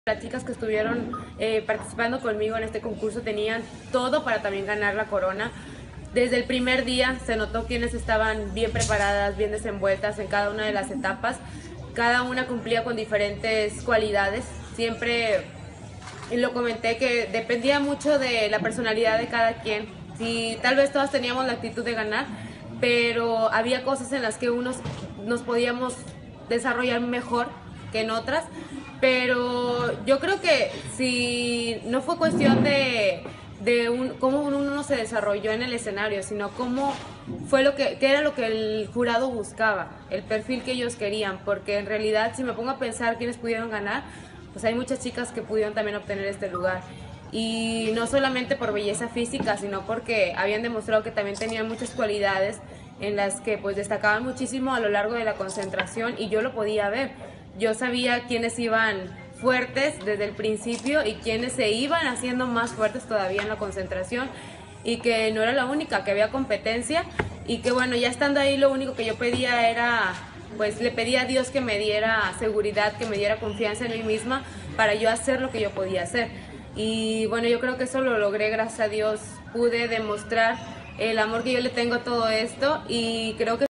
Las chicas que estuvieron participando conmigo en este concurso tenían todo para también ganar la corona. Desde el primer día se notó quienes estaban bien preparadas, bien desenvueltas en cada una de las etapas. Cada una cumplía con diferentes cualidades. Siempre lo comenté que dependía mucho de la personalidad de cada quien. Si tal vez todas teníamos la actitud de ganar, pero había cosas en las que unos nos podíamos desarrollar mejor que en otras. Pero yo creo que si no fue cuestión de cómo uno se desarrolló en el escenario, sino cómo fue qué era lo que el jurado buscaba, el perfil que ellos querían, porque en realidad si me pongo a pensar quiénes pudieron ganar, pues hay muchas chicas que pudieron también obtener este lugar. Y no solamente por belleza física, sino porque habían demostrado que también tenían muchas cualidades en las que pues destacaban muchísimo a lo largo de la concentración, y yo lo podía ver. Yo sabía quiénes iban fuertes desde el principio y quiénes se iban haciendo más fuertes todavía en la concentración, y que no era la única, que había competencia, y que bueno, ya estando ahí lo único que yo pedía era, pues le pedía a Dios que me diera seguridad, que me diera confianza en mí misma para yo hacer lo que yo podía hacer. Y bueno, yo creo que eso lo logré, gracias a Dios. Pude demostrar el amor que yo le tengo a todo esto, y creo que